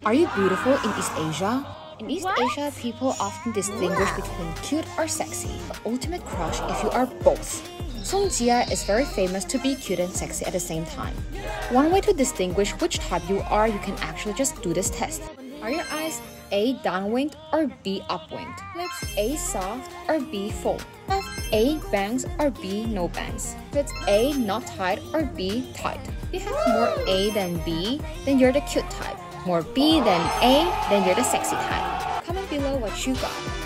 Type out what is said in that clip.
Are you beautiful in East Asia? In East Asia, people often distinguish between cute or sexy, the ultimate crush if you are both. Song Jia is very famous to be cute and sexy at the same time. One way to distinguish which type you are, you can actually just do this test. Are your eyes A downwinged or B upwinged? Lips A soft or B full? Have A bangs or B no bangs? Lips A not tight or B tight? If you have more A than B, then you're the cute type. More B than A, then you're the sexy type. Comment below what you got.